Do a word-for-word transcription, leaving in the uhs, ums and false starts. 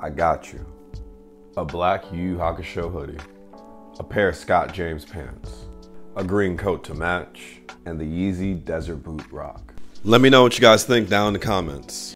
I got you. A black Yu Hakusho hoodie, a pair of Scott James pants, a green coat to match, and the Yeezy Desert Boot Rock. Let me know what you guys think down in the comments.